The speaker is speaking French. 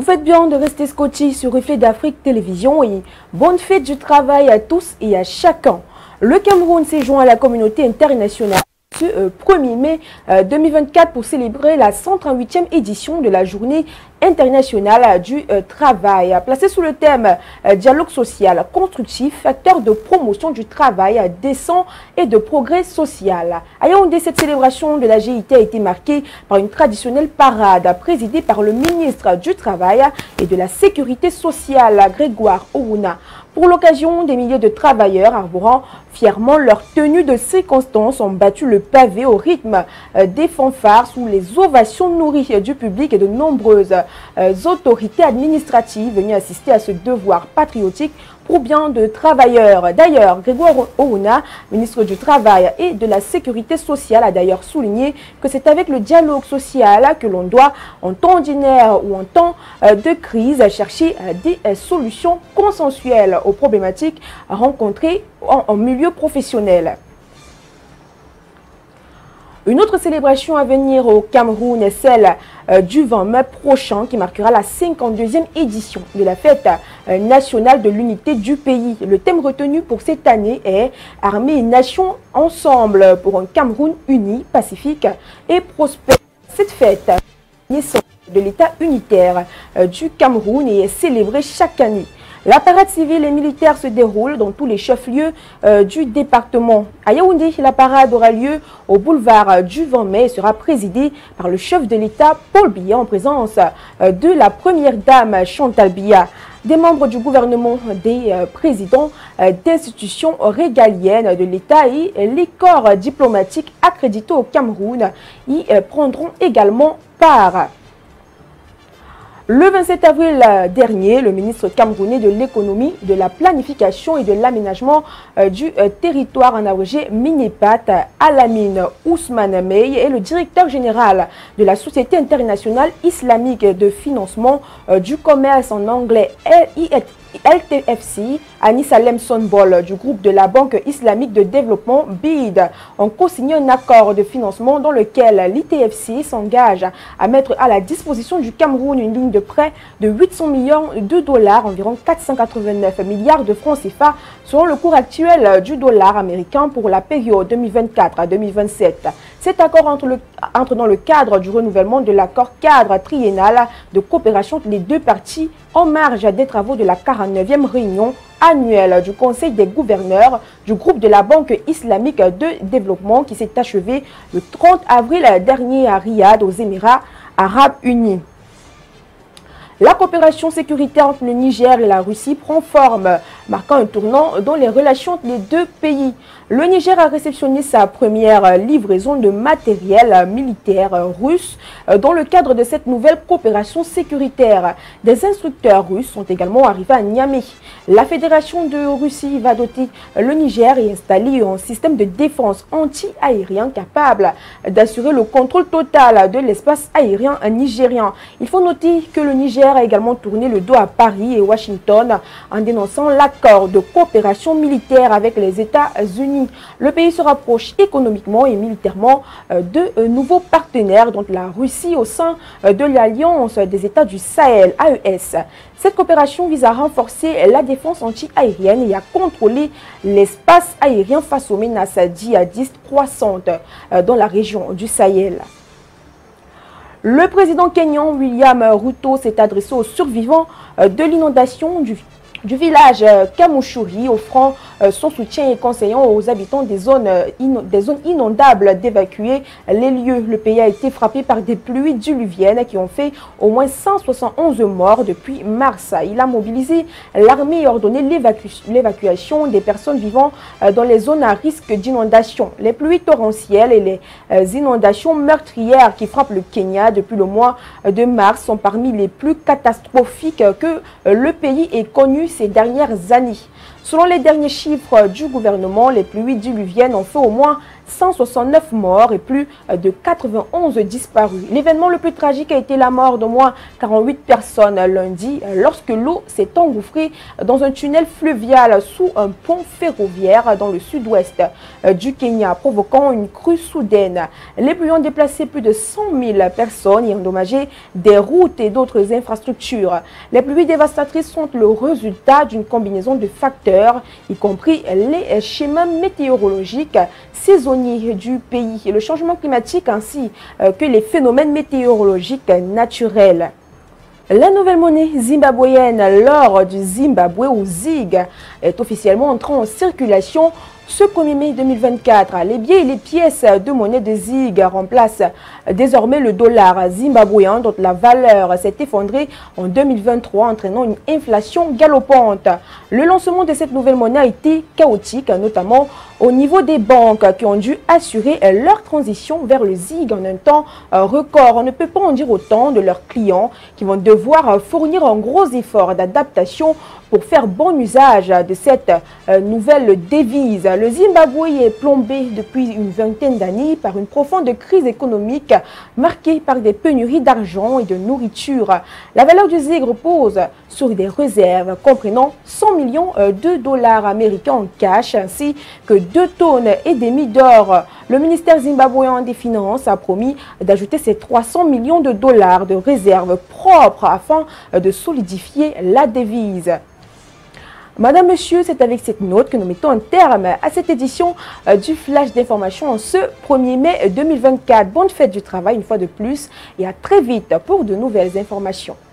Vous faites bien de rester scotché sur Reflet d'Afrique Télévision et bonne fête du travail à tous et à chacun. Le Cameroun s'est joint à la communauté internationale ce 1er mai 2024 pour célébrer la 138e édition de la journée internationale du travail. Placée sous le thème dialogue social constructif, facteur de promotion du travail décent et de progrès social. À Yaoundé, cette célébration de la GIT a été marquée par une traditionnelle parade présidée par le ministre du Travail et de la Sécurité sociale, Grégoire Owouna. Pour l'occasion, des milliers de travailleurs arborant fièrement leur tenue de circonstance ont battu le pavé au rythme des fanfares sous les ovations nourries du public et de nombreuses autorités administratives venues assister à ce devoir patriotique pour bien de travailleurs. D'ailleurs, Grégoire Owouna, ministre du Travail et de la Sécurité sociale, a d'ailleurs souligné que c'est avec le dialogue social que l'on doit, en temps ordinaire ou en temps de crise, chercher des solutions consensuelles aux problématiques rencontrées en milieu professionnel. Une autre célébration à venir au Cameroun est celle du 20 mai prochain qui marquera la 52e édition de la fête nationale de l'unité du pays. Le thème retenu pour cette année est « Armée et nation ensemble pour un Cameroun uni, pacifique et prospère ». Cette fête naissance de l'État unitaire du Cameroun et est célébrée chaque année. La parade civile et militaire se déroule dans tous les chefs-lieux du département. À Yaoundé, la parade aura lieu au boulevard du 20 mai et sera présidée par le chef de l'État, Paul Biya, en présence de la première dame, Chantal Biya, des membres du gouvernement, des présidents d'institutions régaliennes de l'État et les corps diplomatiques accrédités au Cameroun y prendront également part. Le 27 avril dernier, le ministre camerounais de l'économie, de la planification et de l'aménagement du territoire en abrégé Minepat, Alamine Ousmane Mey, et le directeur général de la Société internationale islamique de financement du commerce en anglais LTFC, Anis Salem Sonbol du groupe de la Banque islamique de développement BID ont co-signé un accord de financement dans lequel l'ITFC s'engage à mettre à la disposition du Cameroun une ligne de prêt de 800 millions de dollars, environ 489 milliards de francs CFA, selon le cours actuel du dollar américain pour la période 2024 à 2027. Cet accord entre dans le cadre du renouvellement de l'accord cadre triennal de coopération entre les deux parties en marge des travaux de la 49e réunion annuelle du Conseil des gouverneurs du groupe de la Banque islamique de développement qui s'est achevée le 30 avril dernier à Riyad, aux Émirats arabes unis. La coopération sécuritaire entre le Niger et la Russie prend forme, marquant un tournant dans les relations entre les deux pays. Le Niger a réceptionné sa première livraison de matériel militaire russe dans le cadre de cette nouvelle coopération sécuritaire. Des instructeurs russes sont également arrivés à Niamey. La Fédération de Russie va doter le Niger et installer un système de défense anti-aérien capable d'assurer le contrôle total de l'espace aérien nigérien. Il faut noter que le Niger a également tourné le dos à Paris et Washington en dénonçant l'accord de coopération militaire avec les États-Unis. Le pays se rapproche économiquement et militairement de nouveaux partenaires, dont la Russie au sein de l'Alliance des États du Sahel, AES. Cette coopération vise à renforcer la défense anti-aérienne et à contrôler l'espace aérien face aux menaces djihadistes croissantes dans la région du Sahel. Le président kényan William Ruto s'est adressé aux survivants de l'inondation du village Kamushuri, offrant son soutien et conseillant aux habitants des zones inondables d'évacuer les lieux. Le pays a été frappé par des pluies diluviennes qui ont fait au moins 171 morts depuis mars. Il a mobilisé l'armée et ordonné l'évacuation des personnes vivant dans les zones à risque d'inondation. Les pluies torrentielles et les inondations meurtrières qui frappent le Kenya depuis le mois de mars sont parmi les plus catastrophiques que le pays ait connues ces dernières années. Selon les derniers chiffres du gouvernement, les pluies diluviennes ont fait au moins 169 morts et plus de 91 disparus. L'événement le plus tragique a été la mort d'au moins 48 personnes lundi lorsque l'eau s'est engouffrée dans un tunnel fluvial sous un pont ferroviaire dans le sud-ouest du Kenya, provoquant une crue soudaine. Les pluies ont déplacé plus de 100 000 personnes et endommagé des routes et d'autres infrastructures. Les pluies dévastatrices sont le résultat d'une combinaison de facteurs, y compris les schémas météorologiques saisonniers du pays et le changement climatique ainsi que les phénomènes météorologiques naturels. La nouvelle monnaie zimbabwéenne, l'or du Zimbabwe ou ZiG, est officiellement entrée en circulation ce 1er mai 2024. Les billets et les pièces de monnaie de ZiG remplacent désormais le dollar zimbabwéen dont la valeur s'est effondrée en 2023, entraînant une inflation galopante. Le lancement de cette nouvelle monnaie a été chaotique, notamment au niveau des banques qui ont dû assurer leur transition vers le ZiG en un temps record. On ne peut pas en dire autant de leurs clients qui vont devoir fournir un gros effort d'adaptation pour faire bon usage de cette nouvelle devise. Le Zimbabwe est plombé depuis une vingtaine d'années par une profonde crise économique marquée par des pénuries d'argent et de nourriture. La valeur du ZiG repose sur des réserves comprenant 100 millions de dollars américains en cash ainsi que 2,5 tonnes d'or. Le ministère zimbabwéen des Finances a promis d'ajouter ces 300 millions de dollars de réserves propres afin de solidifier la devise. Madame, Monsieur, c'est avec cette note que nous mettons un terme à cette édition du Flash d'information en ce 1er mai 2024. Bonne fête du travail une fois de plus et à très vite pour de nouvelles informations.